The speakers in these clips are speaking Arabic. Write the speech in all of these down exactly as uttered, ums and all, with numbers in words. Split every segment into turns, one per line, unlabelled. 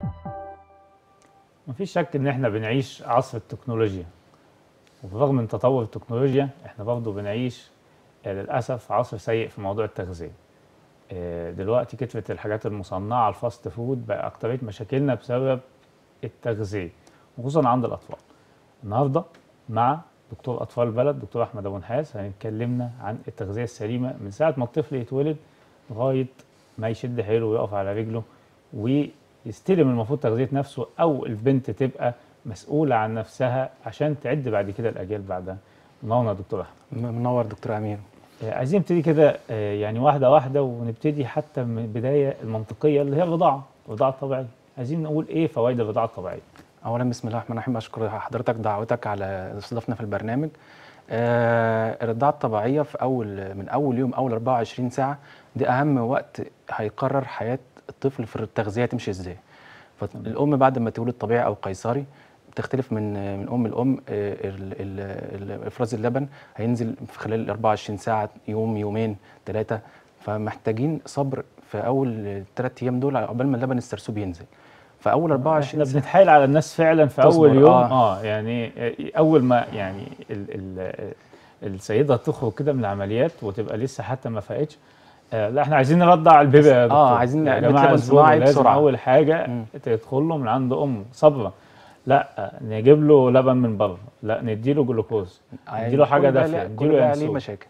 مفيش شك ان احنا بنعيش عصر التكنولوجيا، وبرغم من تطور التكنولوجيا احنا برضه بنعيش آه، للاسف عصر سيء في موضوع التغذيه. آه، دلوقتي كترة الحاجات المصنعه الفاست فود بقى اكترية مشاكلنا بسبب التغذيه، وخصوصا عند الاطفال. النهارده مع دكتور اطفال البلد دكتور احمد ابو نحاس هنتكلمنا عن التغذيه السليمه من ساعه ما الطفل يتولد لغايه ما يشد حيله ويقف على رجله ويستلم المفروض تغذيه نفسه، او البنت تبقى مسؤوله عن نفسها عشان تعد بعد كده الاجيال بعدها. منورنا يا دكتور احمد.
منور دكتور امير.
آه، عايزين نبتدي كده آه، يعني واحده واحده، ونبتدي حتى من البدايه المنطقيه اللي هي الرضاعه، الرضاعه الطبيعيه. عايزين نقول ايه فوائد الرضاعه الطبيعيه؟
اولا بسم الله الرحمن الرحيم، اشكر حضرتك دعوتك على استضافتنا في البرنامج. آه الرضاعه الطبيعيه في اول من اول يوم، اول أربعة وعشرين ساعه، دي اهم وقت هيقرر حياه الطفل في التغذيه تمشي ازاي. فالام بعد ما تولد طبيعي او قيصري بتختلف من من ام لام. افراز اللبن هينزل في خلال ال أربعة وعشرين ساعه، يوم يومين ثلاثه، فمحتاجين صبر في اول ثلاث ايام دول عقبال ما اللبن السرسوب ينزل. فاول أربعة وعشرين
احنا بنتحايل على الناس فعلا في اول يوم.
آه.
اه يعني اول ما يعني ال ال السيده تخرج كده من العمليات وتبقى لسه حتى ما فاقتش، آه لا احنا عايزين نرضع البيبي يا دكتور.
اه عايزين
يا
علبه
جماعه
لبن صناعي
لازم
بسرعه.
اول حاجه
مم.
تدخل له من عند امه صبره، لا نجيب له لبن من بره، لا نديله جلوكوز، نديله حاجه دافيه، نديله
ينسون. ليه مشاكل.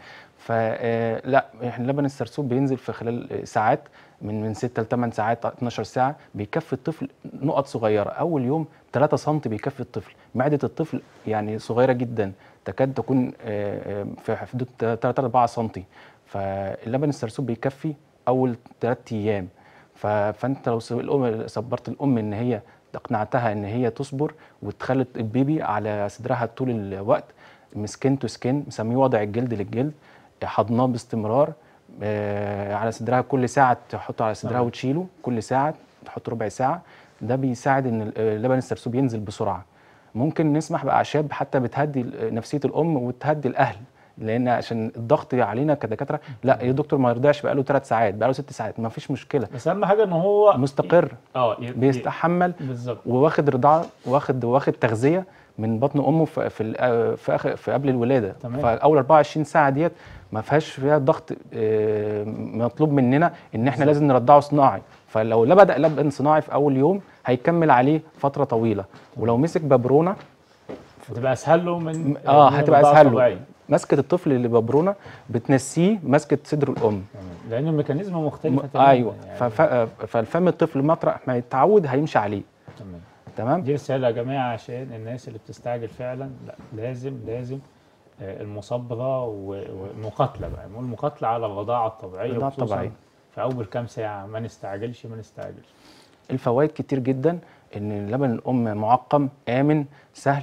فلا لبن السرسوب بينزل في خلال ساعات، من من ستة ل ثمانية ساعات، اتناشر ساعه، بيكفي الطفل نقط صغيره. اول يوم ثلاثة سم بيكفي الطفل. معده الطفل يعني صغيره جدا، تكاد تكون في حدود ثلاثة أربعة سم. فاللبن السرسوب بيكفي اول ثلاث ايام. فانت لو الام صبرت الام ان هي اقنعتها ان هي تصبر وتخلي البيبي على صدرها طول الوقت، سكين تو سكين، مسميه وضع الجلد للجلد، حضناه باستمرار، آه على صدرها كل ساعه تحطه على صدرها وتشيله، كل ساعه تحط ربع ساعه. ده بيساعد ان اللبن السرسوب ينزل بسرعه. ممكن نسمح باعشاب حتى بتهدي نفسيه الام وتهدي الاهل، لان عشان الضغط علينا كدكاتره، لا يا دكتور ما يرضعش بقاله ثلاث ساعات، بقاله ست ساعات، ما فيش مشكله،
بس اهم حاجه ان هو
مستقر،
اه
بيستحمل
بالظبط،
وواخد رضاعه، واخد واخد تغذيه من بطن امه في في في, في, في قبل الولاده.
تمام.
فاول أربعة وعشرين ساعه ديت ما فيهاش فيها ضغط مطلوب مننا ان احنا بالزبط. لازم نرضعه صناعي. فلو لا بدا لبن صناعي في اول يوم هيكمل عليه فتره طويله. ولو مسك ببرونه
هتبقى اسهل له من
اه هتبقى اسهل له. مسكه الطفل اللي ببرونه بتنسيه مسكه صدر الام،
لان الميكانيزم مختلفه
تماما. ايوه يعني. فالفم الطفل مطرح ما يتعود هيمشي عليه.
تمام
تمام.
دي رساله يا جماعه عشان الناس اللي بتستعجل فعلا. لا لازم لازم المصابره والمقاتله بقى، المقاتله على الرضاعه الطبيعيه،
الرضاعه الطبيعيه
في اول كام ساعه. ما نستعجلش ما نستعجلش.
الفوائد كتير جدا، ان لبن الام معقم، امن، سهل،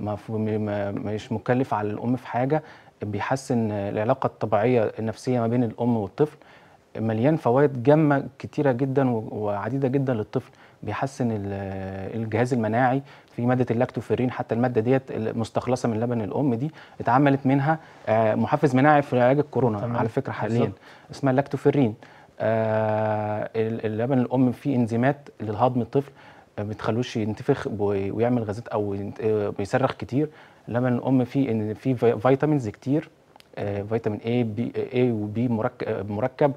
مش مكلف على الام في حاجه، بيحسن العلاقه الطبيعيه النفسيه ما بين الام والطفل، مليان فوائد جامه كتيره جدا وعديده جدا للطفل. بيحسن الجهاز المناعي، في ماده اللاكتوفيرين، حتى الماده ديت مستخلصه من لبن الام، دي اتعملت منها محفز مناعي في علاج الكورونا. تمام. على فكره حاليا بالزبط. اسمها اللاكتوفيرين. آه اللبن الام فيه انزيمات للهضم الطفل، ما بتخلوش ينتفخ ويعمل غازات او بيصرخ كتير. لبن الام فيه فيه فيتامينز كتير، آه فيتامين A بي A وبي مركب مركب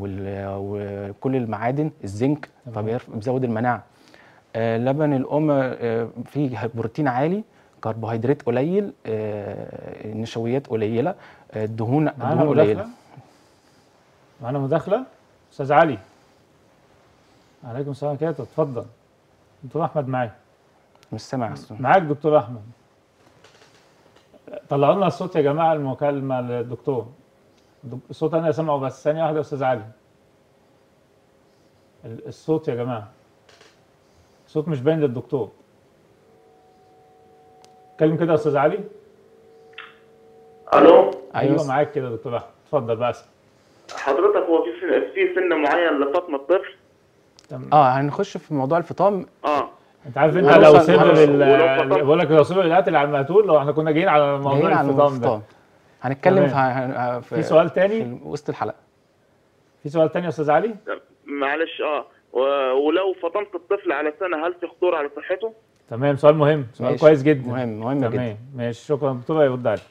وكل المعادن، الزنك، فبيزود المناعه. آه لبن الام آه فيه بروتين عالي، كربوهيدرات قليل، آه نشويات قليله، آه دهون دهون قليله.
معانا مداخله استاذ علي. عليكم السلام كده، اتفضل دكتور احمد. معاك.
مش سامع اصلا.
معاك دكتور احمد. طلعوا لنا الصوت يا جماعه، المكالمه للدكتور. الصوت انا سامعه بس. ثانيه واحده يا استاذ علي. الصوت يا جماعه، الصوت مش باين للدكتور. اتكلم كده يا استاذ علي.
الو.
ايوه معاك كده يا دكتور احمد، اتفضل بقى.
حضرتك هو في في سن معين لفطم الطفل؟
اه هنخش في موضوع الفطام.
اه
انت عارف انت لو صبر بقول لك لو صبر القاتل على المقتول، لو احنا كنا جايين على موضوع الفطام ده
هنتكلم في
في سؤال تاني
في وسط الحلقه.
في سؤال تاني يا استاذ علي؟
معلش اه و- ولو فطمت الطفل على سنة هل في خطورة على صحته؟
تمام، سؤال مهم، سؤال
ماشي.
كويس جدا.
مهم مهم جدا.
تمام ماشي، شكرا دكتور، يرد عليك.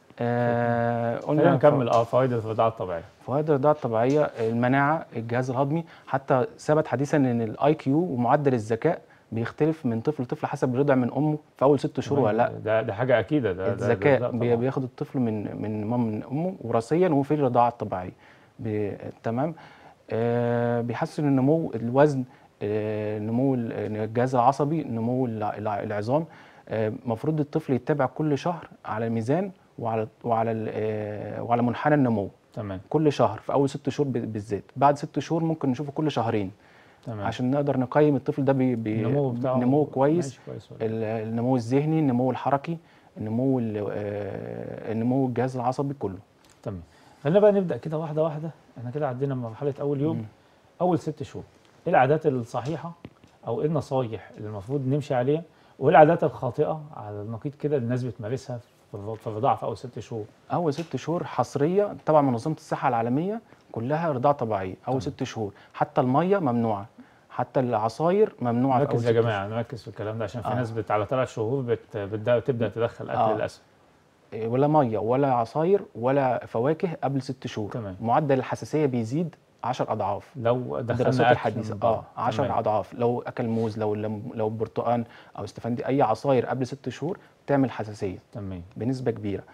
آه
خلينا
قلنا
نكمل اه فوائد الرضاعه الطبيعيه.
فوائد الرضاعه الطبيعيه: المناعه، الجهاز الهضمي، حتى ثبت حديثا ان الاي كيو ومعدل الذكاء بيختلف من طفل لطفل حسب الرضع من امه في اول ست شهور ولا لا.
ده ده حاجه اكيده، ده
الذكاء
ده
بي- بياخد الطفل من من مام من امه وراثيا وفي الرضاعه الطبيعيه. بي- تمام. آه بيحسن النمو، الوزن، آه نمو ال- الجهاز العصبي، نمو الع- الع- العظام. المفروض آه الطفل يتبع كل شهر على الميزان وعلى وعلى ال- آه وعلى منحنى النمو.
تمام.
كل شهر في اول ست شهور ب- بالذات. بعد ست شهور ممكن نشوفه كل شهرين.
تمام.
عشان نقدر نقيم الطفل ده بي بي
النمو بتاعه
نمو كويس،
كويس ولا
ال- النمو الذهني، النمو الحركي، النمو ال- آه، النمو الجهاز العصبي كله.
تمام. خلينا بقى نبدا كده واحده واحده. احنا كده عدينا مرحله اول يوم.
مم.
اول ست شهور، ايه العادات الصحيحه او ايه النصايح اللي المفروض نمشي عليها، وايه العادات الخاطئه على النقيض كده اللي الناس بتمارسها في الر- في الرضاعه في اول ست شهور؟
اول ست شهور حصريه طبعا منظمه الصحه العالميه كلها رضاعه طبيعيه. اول
تمام.
ست شهور حتى الميه ممنوعه، حتى العصاير ممنوعه في اول
نركز
ست
يا
شهور.
جماعه، نركز في الكلام ده عشان في
آه.
ناس بت على ثلاث شهور بت بتبدا تبدا تدخل اكل
آه.
للاسف.
إيه، ولا ميه ولا عصاير ولا فواكه قبل ست شهور.
تمام.
معدل الحساسيه بيزيد عشر اضعاف.
لو
الدراسات
دخلنا اكل
الحديثه
من
اه
بره.
عشر
تمام.
اضعاف. لو اكل موز، لو لم- لو برتقان او استفندي، اي عصاير قبل ست شهور تعمل حساسيه
تمام.
بنسبه كبيره.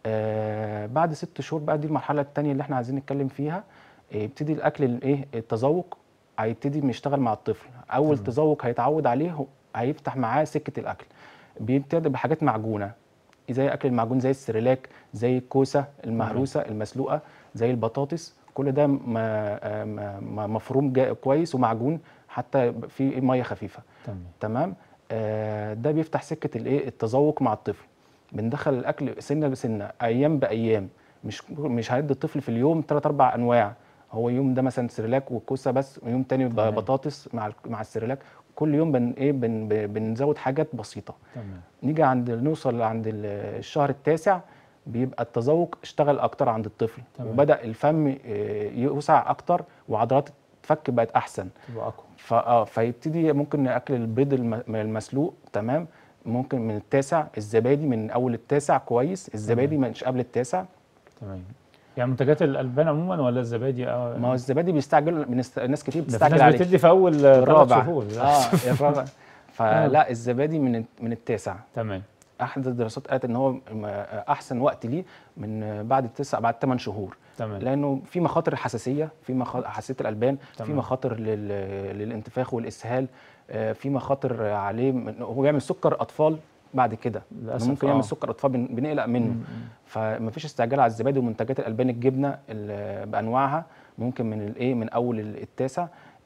آه بعد ست شهور بقى دي المرحله الثانيه اللي احنا عايزين نتكلم فيها. آه، يبتدي الاكل الايه التذوق هيبتدي يشتغل مع الطفل. اول
تمام.
تذوق هيتعود عليه هو- هيفتح معاه سكه الاكل. بيبتدي بحاجات معجونه زي اكل المعجون، زي السريلاك، زي الكوسه المهروسه المسلوقه، زي البطاطس. كل ده م- آه، م- مفروم جا- كويس ومعجون، حتى في ميه خفيفه.
تمام.
تمام. آه ده بيفتح سكه الايه التذوق مع الطفل. بندخل الاكل سنه بسنه، ايام بايام. مش مش هندي الطفل في اليوم ثلاث اربع انواع. هو يوم ده مثلا سريلاك وكوسه بس، ويوم تاني
تمام.
بطاطس مع ال- مع السريلاك. كل يوم بن ايه بن بنزود حاجات بسيطه.
تمام.
نيجي عند نوصل عند ال- الشهر التاسع، بيبقى التذوق اشتغل اكتر عند الطفل.
تمام.
وبدا الفم آه، يوسع اكتر وعضلات الفك بقت احسن.
تبقى اقوى.
فاه فيبتدي ممكن اكل البيض الم- المسلوق. تمام. ممكن من التاسع. الزبادي من اول التاسع كويس. الزبادي مش قبل التاسع.
تمام. يعني منتجات الالبان عموما ولا الزبادي؟ اه
ما هو الزبادي بيستعجل بنست... ناس كتير
ده في
بتستعجل
ناس
عليه.
بتدي في اول ثلاث
الرابع.
شهور.
اه الرابع. فلا الزبادي من من التاسع.
تمام.
احد الدراسات قالت ان هو م- احسن وقت ليه من بعد التسع، بعد ثمان شهور.
تمام.
لانه في مخاطر حساسيه، في مخاطر حساسيه الالبان، في
تمام.
مخاطر لل... للانتفاخ والاسهال، آه، في مخاطر عليه من... هو بيعمل سكر اطفال بعد كده.
للأسف
إنه ممكن
آه.
يعمل سكر اطفال بن... بنقلق منه.
مم.
فما فيش استعجال على الزبادي ومنتجات الالبان. الجبنه ال- بانواعها ممكن من الايه من اول التاسع.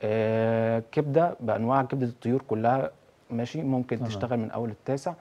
آه كبده بانواع، كبده الطيور كلها ماشي ممكن
تمام.
تشتغل من اول التاسع.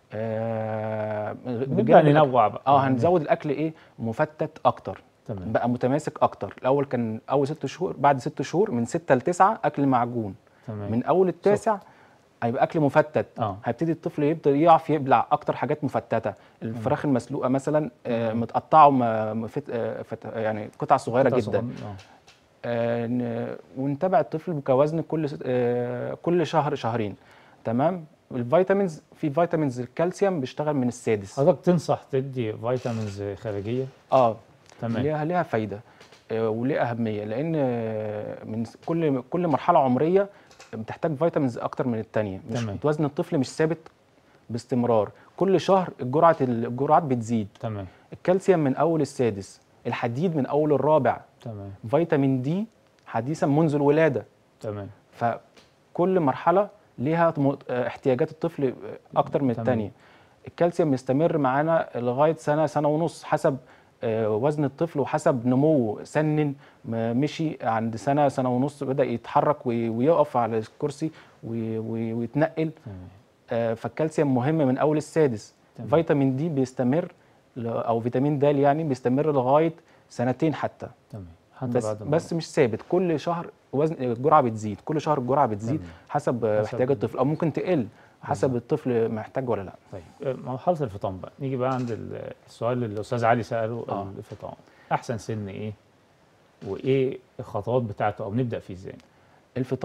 آه
نبدا
بجانب الأكل-
ننوع بقى.
اه هنزود الاكل ايه مفتت اكتر.
تمام.
بقى متماسك اكتر. الاول كان اول ست شهور، بعد ست شهور من ستة لتسعة اكل معجون.
تمام.
من اول التاسع هيبقى اكل مفتت.
اه.
هيبتدي الطفل يبدا يعرف يبلع اكتر حاجات مفتته. الفراخ المسلوقه مثلا آه متقطعه وم- مفت... آه فت... يعني قطع صغيره
قطع
جدا.
صغيرة. آه.
آه ن- ونتابع الطفل كوزن كل س- آه كل شهر شهرين. تمام. الفيتامينز، في فيتامينز الكالسيوم بيشتغل من السادس.
حضرتك تنصح تدي فيتامينز خارجيه؟
اه
تمام.
ليها ليها فايده آه وليها اهميه، لان آه، من س- كل كل مرحله عمريه بتحتاج فيتامينز اكتر من الثانيه. مش
تمام.
وزن الطفل مش ثابت باستمرار. كل شهر الجرعه الجرعات بتزيد.
تمام.
الكالسيوم من اول السادس، الحديد من اول الرابع،
تمام.
فيتامين دي حديثا منذ الولاده.
تمام.
فكل مرحله ليها م- احتياجات الطفل اكتر من
تمام.
الثانيه. الكالسيوم يستمر معانا لغايه سنه سنه ونص حسب آه، وزن الطفل وحسب نموه. سنن ما مشي عند سنه سنه ونص بدا يتحرك وي- ويقف على الكرسي وي- وي- ويتنقل.
تمام.
آه، فالكالسيوم مهم من اول السادس.
تمام.
فيتامين دي بيستمر ل- او فيتامين د يعني بيستمر لغايه سنتين حتى.
تمام. حتى
بس
بعد ما
بس مش ثابت. كل شهر وزن الجرعه بتزيد. كل شهر الجرعه بتزيد
تمام.
حسب آه،
حسب
احتياج الطفل، او ممكن تقل حسب الطفل محتاج ولا لا.
طيب آه، مرحله الفطام بقى، نيجي بقى عند ال- السؤال اللي الاستاذ علي ساله.
آه.
الفطام احسن سن ايه؟ وايه الخطوات بتاعته او نبدا فيه ازاي؟
الفطام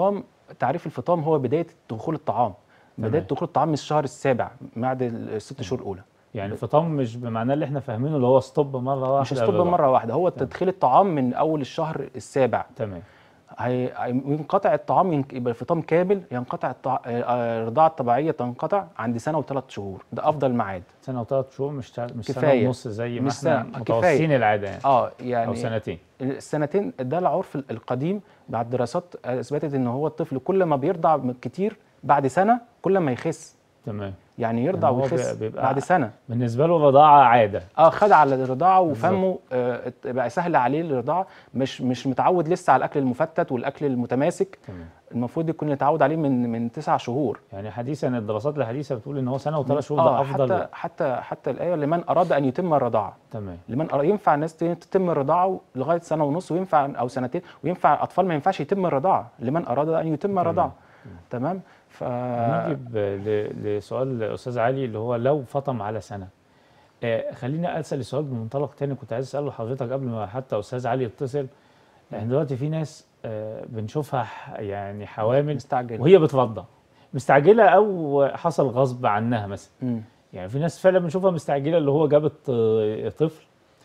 تعريف الفطام هو بدايه دخول الطعام، بدايه
تمام.
دخول الطعام من الشهر السابع بعد الست شهور الاولى.
يعني الفطام مش بمعناه اللي احنا فاهمينه اللي هو ستوب مره واحده
مش ستوب
الرضاعة.
مره واحده، هو
تمام.
تدخيل الطعام من اول الشهر السابع.
تمام.
هي- هي- ينقطع الطعام، ينك- يبقى الفطام كامل، ينقطع الطع... آه، آه، الرضاعه الطبيعيه تنقطع عند سنه وثلاث شهور، ده افضل ميعاد.
سنه وثلاث شهور، مش تع- مش سنه
كفاية.
ونص زي ما
مش
احنا
سنة،
متوسطين
كفاية.
العاده يعني.
اه
او
يعني
سنتين.
السنتين ده العرف القديم، بعد دراسات اثبتت ان هو الطفل كل ما بيرضع كتير بعد سنه كل ما يخس،
تمام.
يعني يرضع
يعني هو
ويخس
بيبقى
بعد سنه.
بالنسبه له الرضاعه عاده.
اه خد على الرضاعه وفمه آه بقى سهل عليه الرضاعه، مش مش متعود لسه على الاكل المفتت والاكل المتماسك.
تمام.
المفروض يكون يتعود عليه من من تسع شهور.
يعني حديثا الدراسات الحديثه بتقول ان هو سنه وثلاث شهور
اه
ده افضل.
حتى حتى حتى الايه لمن اراد ان يتم الرضاعه،
تمام.
لمن أراد ينفع الناس تتم الرضاعه لغايه سنه ونص، وينفع او سنتين، وينفع اطفال ما ينفعش يتم الرضاعه لمن اراد ان يتم الرضاعه. تمام. ف
نيجي ب- ل- لسؤال استاذ علي اللي هو لو فطم على سنه. آه خليني اسال السؤال بمنطلق تاني كنت عايز اساله لحضرتك قبل ما حتى استاذ علي يتصل. احنا دلوقتي في ناس آه بنشوفها ح- يعني حوامل
مستعجل.
وهي بترضع مستعجله او حصل غصب عنها مثلا.
مم.
يعني في ناس فعلا بنشوفها مستعجله اللي هو جابت آه، طفل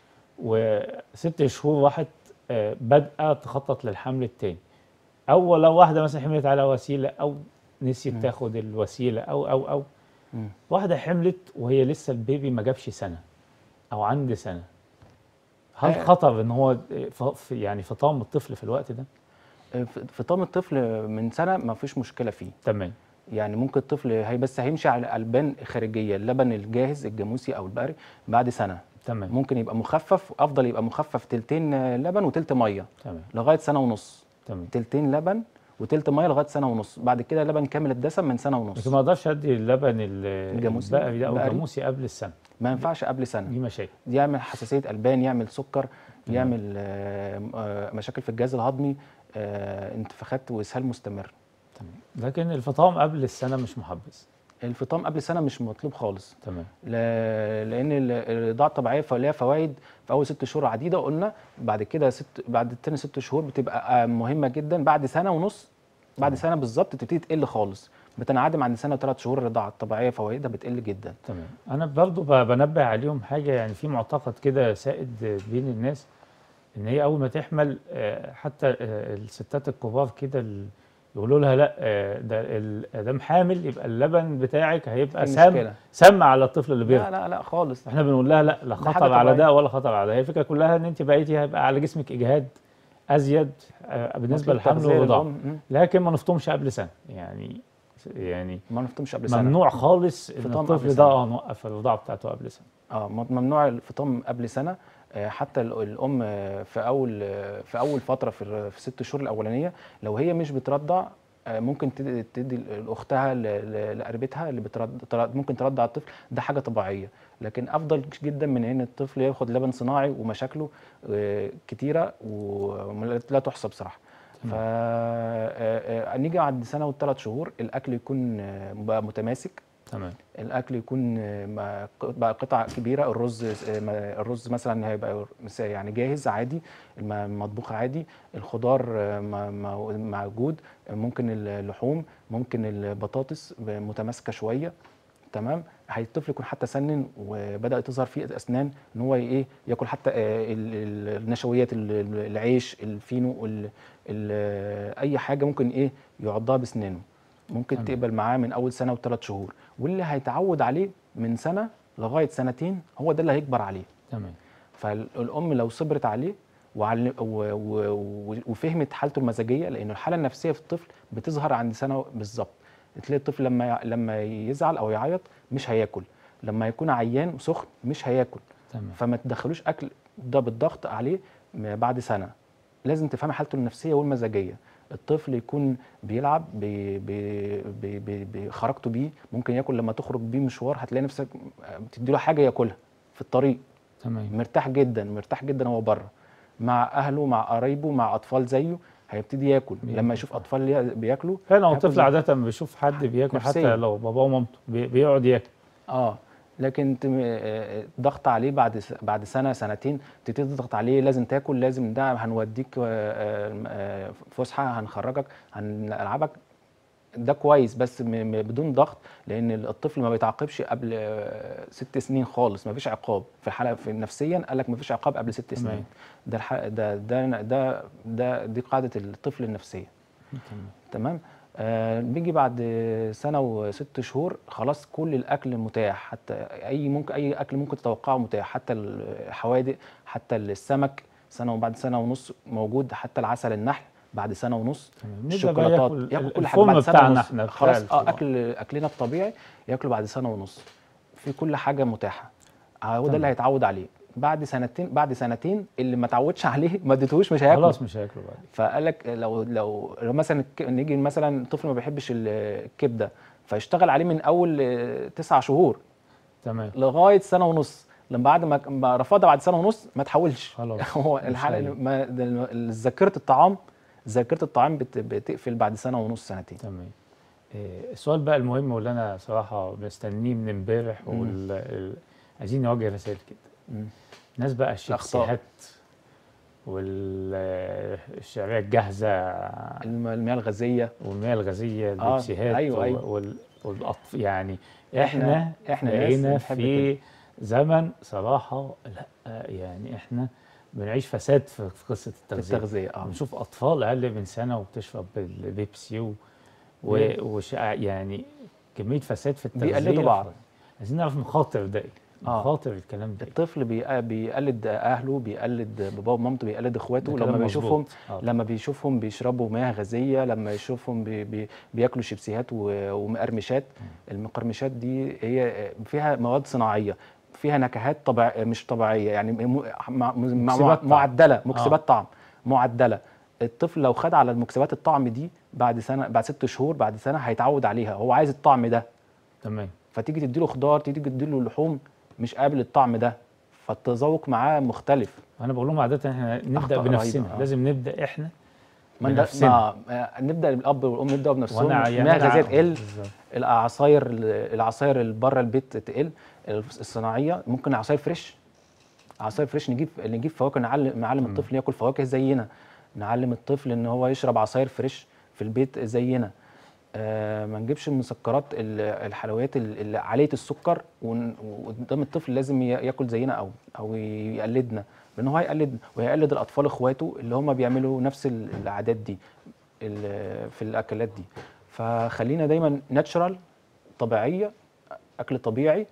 وست شهور راحت آه، بادئه تخطط للحمل التاني، او لو واحده مثلا حملت على وسيله او نسيت تاخد الوسيله او او او
مم.
واحده حملت وهي لسه البيبي ما جابش سنه او عند سنه، هل
آه.
خطر ان هو ف- ف- يعني فطام الطفل في الوقت ده؟
ف- فطام الطفل من سنه ما فيش مشكله فيه،
تمام.
يعني ممكن الطفل هي بس هيمشي على البان خارجيه، اللبن الجاهز الجاموسي او البقري بعد سنه.
تمام.
ممكن يبقى مخفف، افضل يبقى مخفف تلتين لبن وتلت ميه
تمام.
لغايه سنه ونص.
تمام.
تلتين لبن وتلت ميه لغايه سنه ونص، بعد كده لبن كامل الدسم من سنه ونص.
لكن ما اقدرش ادي اللبن ال-
الجاموسي؟
البقري ده او
البقري؟
الجاموسي قبل السنه،
ما ينفعش قبل سنه،
دي مشاكل.
دي يعمل حساسيه البان، يعمل سكر، يعمل آه، آه، مشاكل في الجهاز الهضمي، آه، انتفاخات واسهال مستمر.
تمام. لكن الفطام قبل السنه مش محبذ.
الفطام قبل سنه مش مطلوب خالص،
تمام.
لا- لان ال- الرضاعه الطبيعيه ليها فوائد في اول ست شهور عديده قلنا، بعد كده ست بعد التاني ست شهور بتبقى آه، مهمه جدا، بعد سنه ونص بعد سنه بالظبط تبتدي تقل خالص، بتنعدم عند سنه وثلاث شهور. الرضاعه الطبيعيه فوائدها بتقل جدا.
تمام. انا برضو ب- بنبه عليهم حاجه، يعني في معتقد كده سائد بين الناس ان هي اول ما تحمل آه، حتى آه، الستات الكبار كده ال- يقولوا لها لا آه، ده ال- دام حامل يبقى اللبن بتاعك هيبقى
في
سام
مشكلة.
سام على الطفل اللي
لا
بيرضع.
لا لا خالص.
احنا بنقول لها لا، لا
حاجة
خطر على
طبيعية.
ده ولا خطر على ده، هي الفكره كلها ان انت بقيتي هيبقى على جسمك اجهاد ازيد آه، بالنسبه
مطلوب
للحمل
تغذية
والرضاعه،
للأم. مم.
لكن ما نفطمش قبل سنه. يعني يعني
ما نفطمش قبل سنه.
ممنوع خالص ان
فطام قبل
الطفل ده
سنة.
اه نوقف الرضاعه بتاعته قبل سنه.
اه ممنوع الفطام قبل سنه. آه، حتى ال- الام آه، في اول آه، في اول فتره في الر- في الست شهور الاولانيه لو هي مش بترضع، آه، ممكن تدي تدي لاختها ل- ل- لقريبتها اللي بترضع، ممكن ترضع الطفل، ده حاجه طبيعيه. لكن افضل جدا من ان الطفل ياخد لبن صناعي ومشاكله آه، كتيره ولا تحصى بصراحه. فنيجي عند سنه وثلاث شهور الاكل يكون آه، بقى متماسك،
تمام.
الاكل يكون مع- بقى قطع كبيره. الرز الرز مثلا هيبقى يعني جاهز عادي، الم- مطبوخ عادي. الخضار م- م- موجود، ممكن اللحوم، ممكن البطاطس متماسكه شويه. تمام. هي الطفل يكون حتى سنن وبدات تظهر فيه اسنان، ان هو ايه ياكل حتى آه، ال- ال- النشويات، ال- ال- العيش، الفينو، ال- ال- اي حاجه ممكن ايه يعضها باسنانه، ممكن
تمام.
تقبل معاه من اول سنه وثلاث شهور. واللي هيتعود عليه من سنه لغايه سنتين هو ده اللي هيكبر عليه.
تمام.
فالام لو صبرت عليه وعل- و- و- وفهمت حالته المزاجيه، لان الحاله النفسيه في الطفل بتظهر عند سنه بالظبط. تلاقي الطفل لما يع- لما يزعل او يعيط مش هياكل، لما يكون عيان سخن مش هياكل.
تمام.
فما تدخلوش اكل ده بالضغط عليه م- بعد سنه. لازم تفهمي حالته النفسيه والمزاجيه. الطفل يكون بيلعب ب- ب- ب- ب- بخرجته بيه، ممكن ياكل لما تخرج بيه مشوار هتلاقي نفسك بتدي له حاجه ياكلها في الطريق،
تمام.
مرتاح جدا مرتاح جدا وهو بره مع اهله مع قرايبه مع اطفال زيه، هيبتدي ياكل لما يشوف اطفال ليه- بياكلوا.
فعلا هو
هياكل
الطفل
زي-
عاده بيشوف حد بياكل حتى
نفسياً.
لو باباه ومامته بي- بيقعد ياكل.
اه لكن تم- آه، ضغط عليه بعد س- بعد سنه سنتين تبتدي تضغط عليه، لازم تاكل، لازم ده هنوديك آه، آه، فسحه، هنخرجك، هنلعبك، ده كويس بس م- م- بدون ضغط، لان الطفل ما بيتعاقبش قبل آه، ست سنين خالص، ما فيش عقاب في الحاله في نفسيا، قال لك ما فيش عقاب قبل ست
تمام.
سنين. ده الح... ده ده ده ده دي قاعده الطفل النفسيه.
تمام.
تمام. آه بيجي بعد سنه وست شهور خلاص كل الاكل متاح، حتى اي ممكن اي اكل ممكن تتوقعه متاح، حتى الحوادق، حتى السمك سنه وبعد سنه ونص موجود، حتى العسل النحل بعد سنه ونص،
تمام. نبدا بقى
الشوكولاتات
ياكل
ياكل
ال-
كل حاجه
الفم
بعد سنه
بتاعنا
ونص،
احنا بتاع
خلاص اه
الصغار.
اكل اكلنا الطبيعي ياكله بعد سنه ونص، في كل حاجه متاحه. هو ده
تمام.
اللي هيتعود عليه. بعد سنتين بعد سنتين اللي ما اتعودش عليه ما اديتهوش مش هياكله.
خلاص مش هياكلوا بعد.
فقال لك لو لو لو مثلا الك- نيجي مثلا طفل ما بيحبش ال- الكبده، فيشتغل عليه من اول آه، تسع شهور
تمام.
لغايه سنه ونص، لما بعد ما ما رفضها بعد سنه ونص ما تحولش.
خلاص
هو
مش
الحاله
هي.
ما ده- ذاكره الطعام ذاكره الطعام بت- بتقفل بعد سنه ونص سنتين.
تمام. إيه، السؤال بقى المهم واللي انا صراحه مستنيه من امبارح،
مم.
وال... ال- عايزين نواجه رسائل كده.
مم.
الناس بقى
الأخطاء.
الشيبسيهات والشعريه الجاهزه
الم- المياه الغازيه.
والمياه الغازيه البيبسيهات
أيوة، أيوة.
وال... والأطف... يعني
إحنا-
احنا
إحنا ناس
بقينا
بنحب
في زمن صراحه لا، يعني احنا بنعيش فساد في في قصه
في
التغذيه.
التغذيه اه
بنشوف اطفال اقل من سنه وبتشرب البيبسي و... و... وش... يعني كميه فساد في التغذيه.
بيقلدوا بعض.
عايزين نعرف مخاطر ده ايه،
آه.
مخاطر الكلام ده إيه؟
الطفل بي- بيقلد اهله، بيقلد باباه ومامته، بيقلد اخواته،
ده
لما
كلام
بيشوفهم
مظبوط. آه.
لما بيشوفهم بيشربوا مياه غازيه، لما يشوفهم بي بي بياكلوا شيبسيهات و- ومقرمشات. المقرمشات دي هي فيها مواد صناعيه، فيها نكهات طبيع مش طبيعيه، يعني م- مع- مع-
مكسبات طعم.
معدله، مكسبات
آه.
طعم معدله. الطفل لو خد على المكسبات الطعم دي بعد سنه بعد ست شهور بعد سنه هيتعود عليها، هو عايز الطعم ده.
تمام.
فتيجي تديله خضار، تيجي تديله لحوم مش قابل الطعم ده، فالتذوق معاه مختلف.
انا بقول لهم عاده احنا نبدا
أخطاء
بنفسنا.
رهيبة، آه.
لازم نبدا احنا
ما ند-
بنفسنا.
ما ما- نبدا الاب والام يبداوا بنفسهم،
وانا
المياه الغازيه تقل،
بالظبط.
العصاير العصاير اللي بره البيت تقل، الصناعيه ممكن عصاير فريش، عصاير فريش نجيب نجيب فواكه، نعلم نعلم الطفل ياكل فواكه زينا، نعلم الطفل ان هو يشرب عصاير فريش في البيت زينا. آه ما نجيبش المسكرات ال- الحلويات ال- اللي عاليه السكر، ون- وقدام الطفل لازم ي- ياكل زينا او او يقلدنا، لان هو هيقلد وهيقلد الاطفال اخواته اللي هم بيعملوا نفس ال- العادات دي ال- في الاكلات دي. فخلينا دايما ناتشرال، طبيعيه، اكل طبيعي.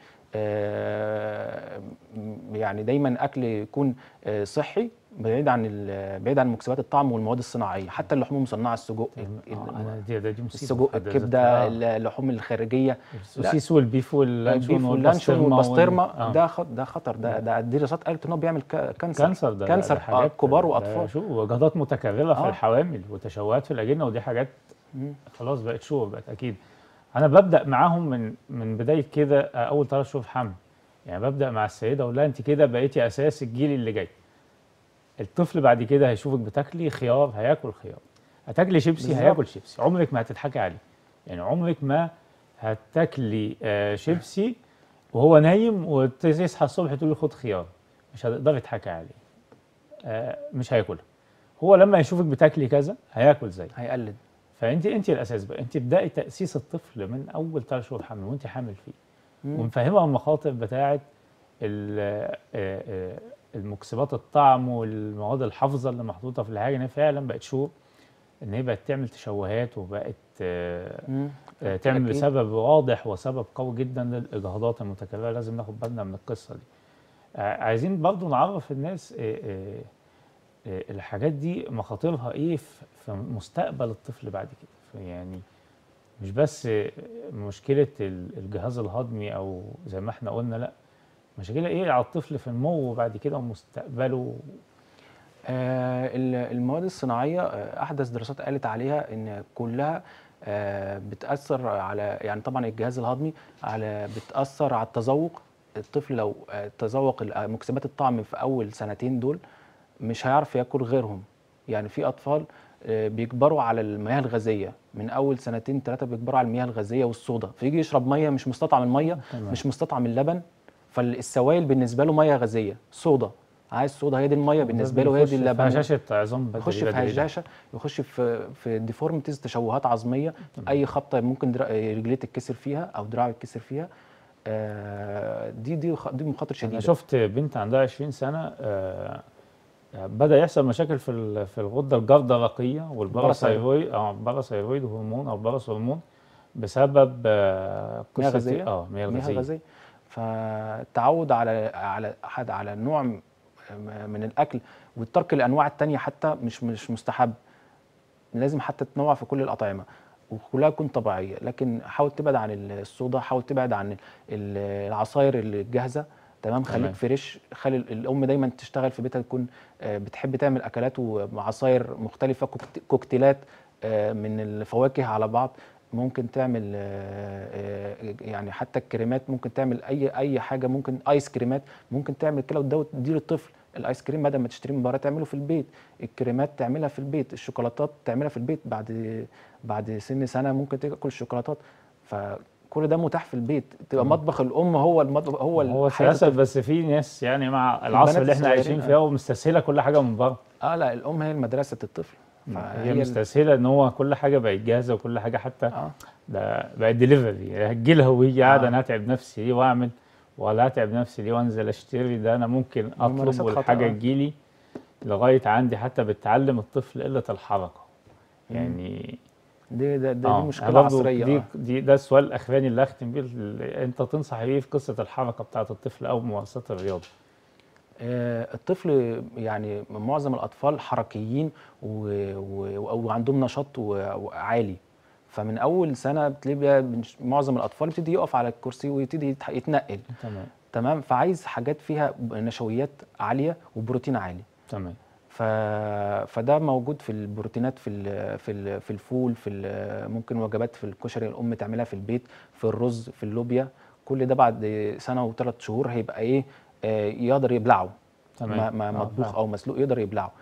آه يعني دايما اكل يكون آه صحي، بعيد عن ال- بعيد عن مكسبات الطعم والمواد الصناعيه، حتى اللحوم المصنعه، السجق، ال-
آه، انا دي ده دي مصيبه.
السجق،
في حد
الكبده،
ذاتها. آه.
اللحوم الخارجيه،
السوسيس والبيف واللانشون
البيف واللانشون
والبسطرمه
والبسطرمه،
وال-
ده خط ده خطر، ده ده دي دراسات قالت ان هو بيعمل ك- كانسر
كانسر. ده
كانسر
ده
آه
حاجات
كبار
ده
واطفال.
شو وجهازات متكرره في
آه.
الحوامل وتشوهات في الاجنه، ودي حاجات
مم.
خلاص بقت شور، بقت اكيد. انا ببدا معاهم من من بدايه كده، آه، اول ثلاث شهور حمل. يعني ببدا مع السيده اقول لها انت كده بقيتي اساس الجيل اللي جاي. الطفل بعد كده هيشوفك بتاكلي خيار هياكل خيار، هتاكلي شيبسي
بالظبط.
هياكل شيبسي، عمرك ما هتضحكي عليه. يعني عمرك ما هتاكلي آه شيبسي وهو نايم وتصحى الصبح تقول له خد خيار، مش هتقدري تضحكي عليه. آه مش هياكلها. هو لما يشوفك بتاكلي كذا هياكل زيك.
هيقلد.
فانت انت الاساس بقى، انت ابداي تاسيس الطفل من اول ثلاث شهور حمل وانت حامل فيه،
مم.
ونفهمها المخاطر بتاعه ال- آه، آه، المكسبات الطعم والمواد الحافظه اللي محطوطه في الحاجه، ان هي فعلا بقت شور، ان هي بقت تعمل تشوهات وبقت آه،
مم.
آه، تعمل
أكيد.
سبب واضح وسبب قوي جدا للاجهاضات المتكرره. لازم ناخد بالنا من القصه دي. آه، عايزين برضو نعرف الناس آه، آه، آه، الحاجات دي مخاطرها ايه في في مستقبل الطفل بعد كده. يعني مش بس آه، مشكله ال- الجهاز الهضمي او زي ما احنا قلنا، لا، مشكله ايه على الطفل في نموه بعد كده ومستقبله.
آه ال- المواد الصناعيه، آه احدث دراسات قالت عليها ان كلها آه بتاثر على، يعني طبعا الجهاز الهضمي، على بتاثر على التذوق. الطفل لو آه تذوق ال- مكسبات الطعم في اول سنتين دول مش هيعرف ياكل غيرهم. يعني في اطفال آه بيكبروا على المياه الغازيه، من اول سنتين ثلاثه بيكبروا على المياه الغازيه والصودا، فيجي يشرب ميه مش مستطعم الميه،
تمام.
مش مستطعم اللبن، فالسوائل بالنسبه له ميه غازيه صودا، عايز صودا، هي دي الميه بالنسبه له، هي دي
بيخش
اللبن.
في هشاشه عظام بدري
يخش في
بدري ده.
هشاشه، يخش في في ديفورميتيز، تشوهات عظميه، اي خبطه ممكن درا- رجليه تتكسر فيها او دراعه يتكسر فيها. آه، دي دي خ- دي مخاطر
انا
شديده.
شفت بنت عندها عشرين سنه، آه، بدأ يحصل مشاكل في ال- في الغده الجرده الرقيه والباراثايرويد، اه الباراثايرويد هرمون او الباراث هرمون، بسبب آه،
مياه
قصه
غازيه،
اه مياه
مياه
غازيه.
غازيه. فالتعود على على حد على نوع م- من الاكل والترك الانواع التانية حتى مش مش مستحب. لازم حتى تنوع في كل الاطعمه وكلها تكون طبيعيه، لكن حاول تبعد عن الصودا، حاول تبعد عن ال- العصاير الجاهزه. تمام، خليك
تمام.
فريش. خلي ال- الام دايما تشتغل في بيتها، تكون آه، بتحب تعمل اكلات وعصاير مختلفه، كوكت- كوكتيلات آه، من الفواكه على بعض. ممكن تعمل آه، آه، يعني حتى الكريمات، ممكن تعمل اي اي حاجه، ممكن ايس كريمات ممكن تعمل كده وتدوت تدي للطفل. الايس كريم بدل ما تشتريه من بره تعمله في البيت، الكريمات تعملها في البيت، الشوكولاتات تعملها في البيت. بعد بعد سن سنه ممكن تاكل الشوكولاتات. فكل ده متاح في البيت، تبقى
تمام.
مطبخ الام هو المطبخ، هو
هو
حياه
للاسف
الطفل.
بس في ناس يعني مع العصر
البنات
اللي احنا
الصغيرين،
عايشين
آه.
فيه ومستسهله كل حاجه من بره.
اه لا، الام هي مدرسه الطفل.
هي
فهي ال-
مستسهله ان هو كل حاجه بقت جاهزه، وكل حاجه حتى
اه
ده بقت دليفري، هتجيلها وهي قاعده،
آه.
انا هتعب نفسي ليه واعمل، ولا هتعب نفسي ليه وانزل اشتري؟ ده انا ممكن اطلب
ممارسات
والحاجه
خاطئه.
تجيلي لغايه عندي. حتى بتعلم الطفل قله الحركه
مم.
يعني.
دي ده ده دي
اه
مشكله
برضه
عصريه.
دي
اه
دي ده السؤال الاخراني اللي اختم بيه، ال- انت تنصح بيه في قصه الحركه بتاعه الطفل او ممارسات الرياضه؟
آه، الطفل يعني معظم الاطفال حركيين و- و- وعندهم نشاط و- وعالي. فمن اول سنه بتلاقي بنش- معظم الاطفال بيبتدي يقف على الكرسي ويبتدي يتح- يتنقل.
تمام.
تمام، فعايز حاجات فيها نشويات عاليه وبروتين عالي.
تمام.
ف... فده موجود في البروتينات، في ال... في ال... في الفول، في ال... ممكن وجبات في الكشري الام تعملها في البيت، في الرز، في اللوبيا. كل ده بعد سنه وثلاث شهور هيبقى ايه، آه يقدر يبلعه.
تمام.
ما ما
آه،
مطبوخ
فاهم.
او مسلوق يقدر يبلعه.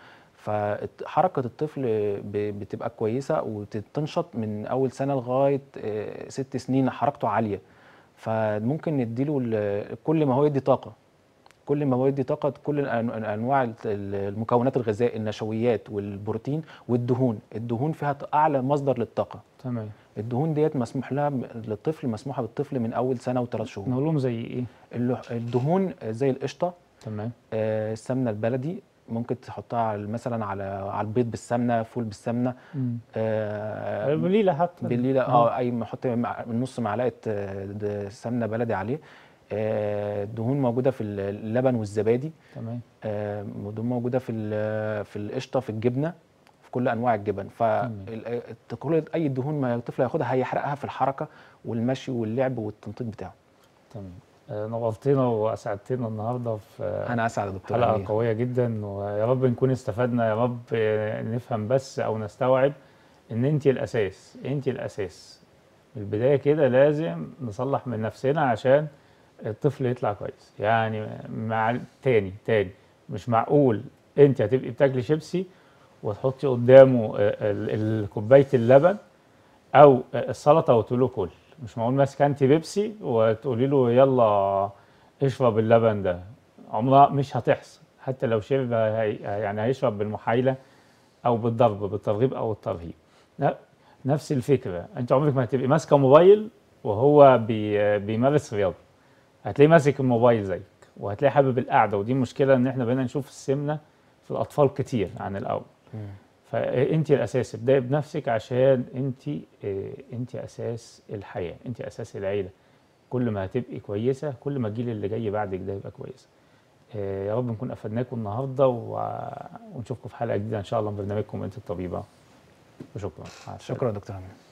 فحركه الطفل ب... بتبقى كويسه وتنشط من اول سنه لغايه آه ست سنين، حركته عاليه. فممكن نديله ال... كل ما هو يدي طاقه، كل ما هو يدي طاقه، كل الأن- انواع الت- المكونات الغذائيه، النشويات والبروتين والدهون. الدهون فيها اعلى مصدر للطاقه.
تمام.
الدهون ديت مسموح لها للطفل، مسموحه بالطفل من اول سنه وثلاث شهور.
نقول لهم زي ايه؟
اللح- الدهون زي القشطه،
تمام.
آه، السمنه البلدي، ممكن تحطها على- مثلا على على البيض بالسمنه، فول بالسمنه،
مم.
آه،
بليله حتى.
بالليله اه اي نحط مع- نص معلقه آه، د- سمنه بلدي عليه. آه، الدهون موجوده في اللبن والزبادي.
تمام.
آه، دهون موجوده في ال- في القشطه، في الجبنه، في كل انواع الجبن. فكل اي دهون ما الطفل ياخدها هيحرقها في الحركه والمشي واللعب والتنطيط بتاعه.
تمام. آه، نورتنا واسعدتنا النهارده في آه،
انا اسعد يا دكتور
حلقه
أمير.
قويه جدا، ويا رب نكون استفدنا، يا رب آه، نفهم بس او نستوعب ان انت الاساس، انت الاساس من البدايه كده. لازم نصلح من نفسنا عشان الطفل يطلع كويس. يعني مع تاني تاني مش معقول انت هتبقي بتاكلي شيبسي وتحطي قدامه آه، ال- ال- كوبايه اللبن او السلطه وتقول له كل. مش معقول ماسكه انت بيبسي وتقولي له يلا اشرب اللبن ده. عمرها مش هتحصل. حتى لو شرب هي يعني هيشرب بالمحايله او بالضرب، بالترغيب او الترهيب. لا، نفس الفكره. انت عمرك ما هتبقي ماسكه موبايل وهو بي بيمارس رياضه. هتلاقيه ماسك الموبايل زيك، وهتلاقيه حابب القعده. ودي مشكله ان احنا بقينا نشوف السمنه في الاطفال كتير عن الاول.
مم.
فانت الاساس، ابداي بنفسك عشان انت انت اساس الحياه، انت اساس العيله. كل ما هتبقي كويسه كل ما الجيل اللي جاي بعدك ده يبقى كويس. آه، يا رب نكون افدناكم النهارده، و- ونشوفكم في حلقه جديده ان شاء الله من برنامجكم انت الطبيبه. وشكرا. مع السلامة.
شكرا يا دكتور أمير.